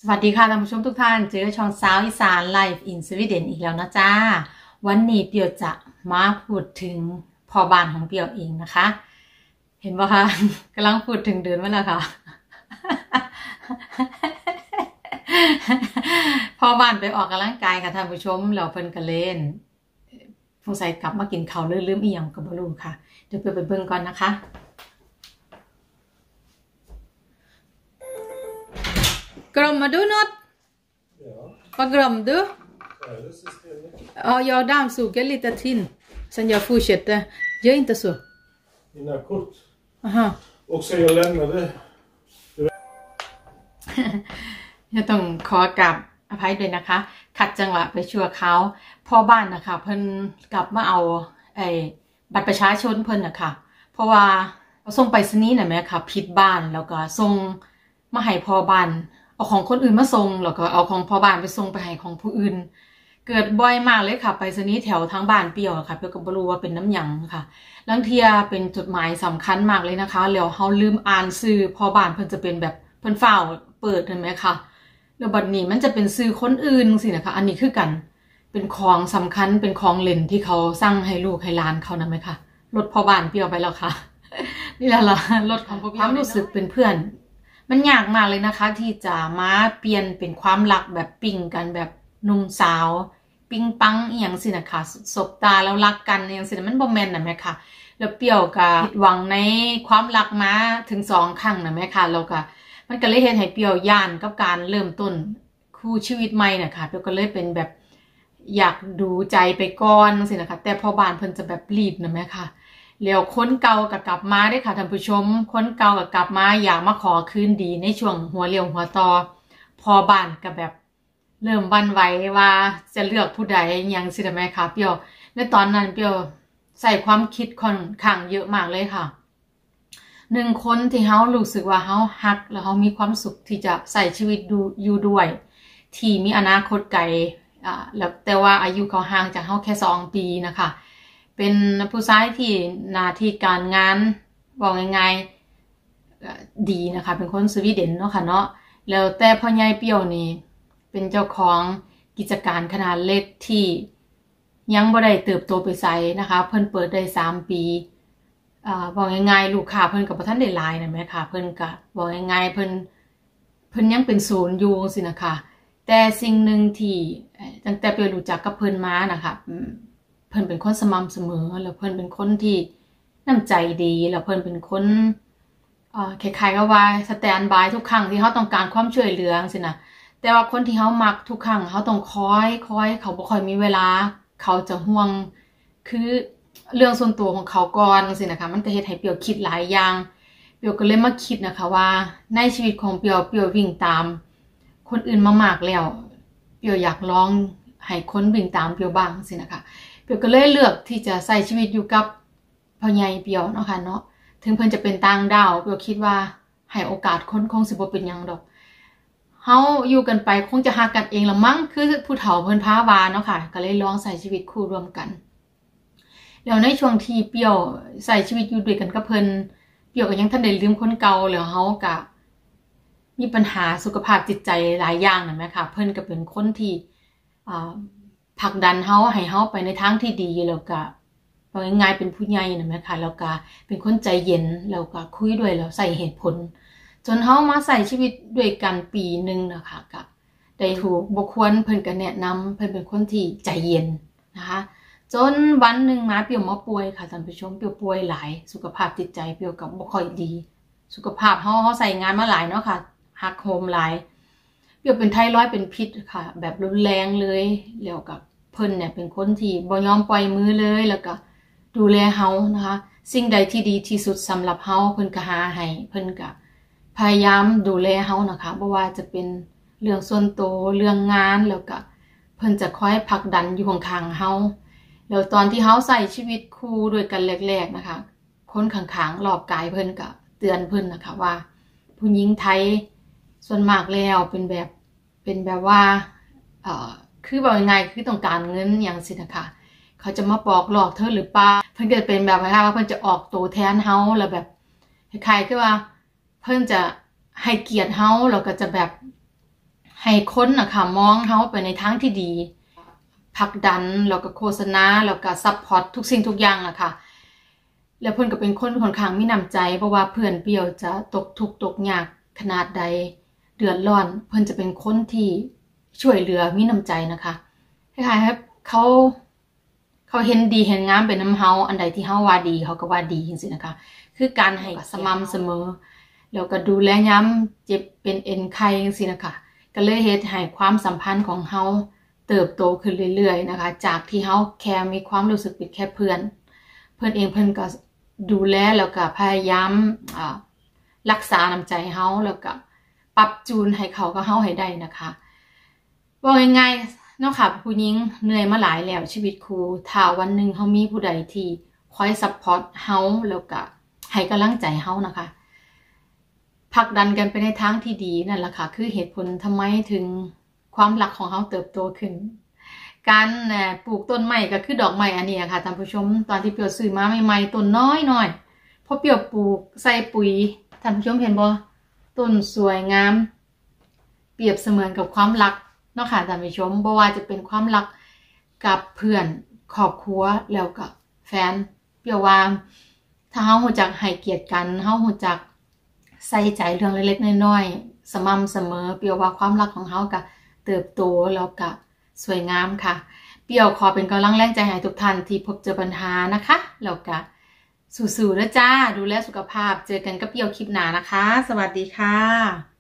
สวัสดีค่ะท่านผู้ชมทุกท่านเจอช่องสาวอีสานไลฟ์อินสวีเดนอีกแล้วนะจ้าวันนี้เปียวจะมาพูดถึงพ่อบ้านของเปียวเองนะคะ เห็นปะคะกำลังพูดถึงเดือนวันแล้วค่ะพ่อบ้านไปออกกำลังกายค่ะท่านผู้ชมแล้วเพิ่นก็เล่นสงสัยกลับมากินข้าวลืมอีหยังก็บ่รู้ค่ะเดี๋ยวเปียวไปเบิ่งก่อนนะคะGlömmer du något? Ja, Vad glömde du? systemet. Ja, jag dammsuger lite till. Sen jag fortsätter. Gör inte så. Dina kort. Aha. Och så jag lämnade. จะต้องขอกราบอภัยด้วยนะคะ ขัดจังหวะไปชั่วคราวพ่อบ้านนะคะเพิ่นกลับมาเอาบัตรประชาชนเพิ่นนะคะเพราะว่าส่งไปรษณีย์น่ะแม่ค่ะผิดบ้านแล้วก็ส่งมาให้พ่อบ้านเอาของคนอื่นมาส่งแล้วก็เอาของพ่อบ้านไปส่งไปให้ของผู้อื่นเกิดบ่อยมากเลยค่ะไปรษณีย์แถวทางบ้านเปี่ยวค่ะเปี่ยวก็บ่รู้ว่าเป็นน้ำหยังค่ะบางเทียเป็นจดหมายสำคัญมากเลยนะคะแล้วเฮาลืมอ่านชื่อพ่อบ้านเพิ่นจะเป็นแบบเพิ่นฟ้าวเปิดเห็นไหมคะแล้วบัดนี้มันจะเป็นชื่อคนอื่นสินะคะอันนี้คือกันเป็นของสำคัญเป็นของเล่นที่เขาสั่งให้ลูกให้หลานเขานะไหมคะรถพ่อบ้านเปี่ยวไปแล้วค่ะ นี่แหละล่ะรถของพ่อเปี่ยวความรู้สึกเป็นเพื่อนมันยากมากเลยนะคะที่จะมาเปลี่ยนเป็นความรักแบบปิ๊งกันแบบหนุ่มสาวปิ๊งปังอีหยังสินะคะสบตาแล้วรักกันอีหยังสิมันบ่แม่นน่ะแม่ค่ะแล้วเปี่ยวก็ผิดหวังในความรักมาถึง2ครั้งน่ะแม่ค่ะแล้วก็มันก็เลยเฮ็ดให้เปี่ยวย่านกับการเริ่มต้นคู่ชีวิตใหม่น่ะค่ะเปี่ยวก็เลยเป็นแบบอยากดูใจไปก่อนสินะคะแต่พอบ้านเพิ่นจะแบบรีบน่ะแม่ค่ะแล้วคนเก่าก็กลับมาได้ค่ะท่านผู้ชมคนเก่าก็กลับมาอยากมาขอคืนดีในช่วงหัวเลี้ยวหัวต่อพอบ้านก็แบบเริ่มบั่นไหวว่าจะเลือกผู้ใดยังสิได้ไหมคะเปียวในตอนนั้นเปียวใส่ความคิดค่อนข้างเยอะมากเลยค่ะ1คนที่เฮารู้สึกว่าเฮาฮักแล้วเฮามีความสุขที่จะใส่ชีวิตอยู่ด้วยที่มีอนาคตไกลแล้วแต่ว่าอายุเขาห่างจากเฮาแค่2 ปีนะคะเป็นผู้ชายที่หน้าที่การงานบอกง่ายๆดีนะคะเป็นคนสวีเดนเนาะค่ะเนาะแล้วแต่พ่อใหญ่เปียวนี่เป็นเจ้าของกิจการขนาดเล็กที่ยังบ่ได้เติบโตไปไสนะคะเพิ่นเปิดได้3 ปีบอกง่ายๆลูกค้าเพิ่นก็บ่ทันได้หลายนั่นแหละค่ะเพิ่นก็บอกง่ายๆเพิ่นยังเป็นศูนย์อยู่สินะคะแต่สิ่งหนึ่งที่ตั้งแต่เปียวรู้จักกับเพิ่นมานะคะเพิ่นเป็นคนสม่ำเสมอแล้วเพิ่นเป็นคนที่น้ำใจดีแล้วเพิ่นเป็นคนคล้ายๆกับว่าสแตนด์บายทุกครั้งที่เฮาต้องการความช่วยเหลือจังซี่นะแต่ว่าคนที่เฮามักทุกครั้งเฮาต้องคอยเขาบ่ค่อยมีเวลาเขาจะห่วงคือเรื่องส่วนตัวของเขาก่อนจังซี่นะคะมันก็เฮ็ดให้เปียวคิดหลายอย่างเปียวก็เลยมาคิดนะคะว่าในชีวิตของเปียววิ่งตามคนอื่นมามากแล้วเปียวอยากลองให้คนวิ่งตามเปียวบ้างจังซี่นะคะเปียวก็เลยเลือกที่จะใช้ชีวิตอยู่กับพ่อใหญ่เปียวเนาะค่ะเนาะถึงเพิ่นจะเป็นต่างดาวเปียวคิดว่าให้โอกาสคนคงสิบ่เป็นหยังดอกเฮาอยู่กันไปคงจะฮักกันเองละมั้งคือผู้เฒ่าเพิ่นพาว่าเนาะค่ะก็เลยลองใช้ชีวิตคู่ร่วมกันแล้วในช่วงที่เปียวใช้ชีวิตอยู่ด้วยกันกับเพิ่นเปียวก็ยังทันได้ลืมคนเก่าแล้วเฮาก็มีปัญหาสุขภาพจิตใจหลายอย่างนั่นแหละค่ะเพิ่นก็เป็นคนที่ผลักดันเฮาให้เฮาไปในทางที่ดีแล้วก็ว่าง่ายๆเป็นผู้ใหญ่นั่นแหละค่ะแล้วก็เป็นคนใจเย็นแล้วก็คุยด้วยแล้วใส่เหตุผลจนเฮามาใส่ชีวิตด้วยกันปีนึงนะคะก็ได้ถูกบ่ควรเพิ่นก็แนะนำเพิ่นเป็นคนที่ใจเย็นนะคะจนวันนึงมาเปียวมาป่วยค่ะท่านผู้ชมเปียวป่วยหลายสุขภาพจิตใจเปียวก็บ่ค่อยดีสุขภาพเฮาใส่งานมาหลายเนาะค่ะหักโหมหลายเปียวเป็นไทรอยด์เป็นพิษค่ะแบบรุนแรงเลยแล้วก็เพิ่นเนี่ยเป็นคนที่บ่ยอมปล่อยมือเลยแล้วก็ดูแลเฮานะคะสิ่งใดที่ดีที่สุดสำหรับเฮาเพิ่นก็หาให้เพิ่นก็พยายามดูแลเฮานะคะบ่ว่าจะเป็นเรื่องส่วนตัวเรื่องงานแล้วก็เพิ่นจะคอยผลักดันอยู่ข้างๆเฮาแล้วตอนที่เฮาใช้ชีวิตคู่ด้วยกันแรกๆนะคะคนข้างๆรอบกายเพิ่นก็เตือนเพิ่นนะคะว่าผู้หญิงไทยส่วนมากแล้วเป็นแบบว่าคือบอกยังไงคือต้องการเงินอย่างสินะคะเขาจะมาปอกหลอกเธอหรือเปล่าเพิ่นก็เป็นแบบว่าเพิ่นจะออกตัวแทนเฮาแล้วแบบคล้ายๆคือว่าเพิ่นจะให้เกียรติเฮาแล้วก็จะแบบใให้คนนะคะมองเฮาไปในทางที่ดีผลักดันแล้วก็โฆษณาแล้วก็ซัพพอร์ตทุกสิ่งทุกอย่างนะคะแล้วเพิ่นก็เป็นคนค่อนข้างมีน้ำใจเพราะว่าเพื่อนเปียวจะตกทุกข์ตกยากขนาดใดเดือดร้อนเพิ่นจะเป็นคนที่ช่วยเหลือมีน้ำใจนะคะคล้ายๆครับเขาเห็นดีเห็นงามเป็นน้ำเฮาอันใดที่เฮาว่าดีเขาก็ว่าดีจังซี่นะคะคือการให้สม่ำเสมอแล้วก็ดูแลย้ำเจ็บเป็นเอ็นไข้จังซี่นะคะก็เลยเฮ็ดให้ความสัมพันธ์ของเฮาเติบโตขึ้นเรื่อยๆนะคะจากที่เฮาแค่มีความรู้สึกเป็นแค่เพื่อนเองเพิ่นก็ดูแลแล้วก็พยายามรักษาน้ำใจเฮาแล้วก็ปรับจูนให้เขากับเฮาให้ได้นะคะว่าง่ายๆเนาะค่ะผู้หญิงเหนื่อยมาหลายแล้วชีวิตครูถ้าวันหนึ่งเฮามีผู้ใดที่คอยซัพพอร์ตเฮาแล้วก็ให้กำลังใจเฮานะคะผลักดันกันไปในทางที่ดีนั่นแหละค่ะคือเหตุผลทำไมถึงความรักของเฮาเติบโตขึ้นการปลูกต้นไม้ก็คือดอกไม้อันนี้ค่ะท่านผู้ชมตอนที่เปียวซื้อมาใหม่ๆต้นน้อยๆพอเปียวปลูกใส่ปุ๋ยท่านผู้ชมเห็นบ่ต้นสวยงามเปรียบเสมือนกับความรักเนาะค่ะท่านผู้ชมบ่ว่าจะเป็นความรักกับเพื่อนครอบครัวแล้วก็แฟนเปียวว่าถ้าเฮารู้จักให้เกียรติกันเฮารู้จักใส่ใจเรื่องเล็กๆน้อยๆสม่ำเสมอเปียวว่าความรักของเฮาก็เติบโตแล้วก็สวยงามค่ะเปียวขอเป็นกำลังแรงใจให้ทุกท่านที่พบเจอปัญหานะคะแล้วก็สู้ๆนะจ้าดูแลสุขภาพเจอกันกับเปียวคลิปหน้านะคะสวัสดีค่ะ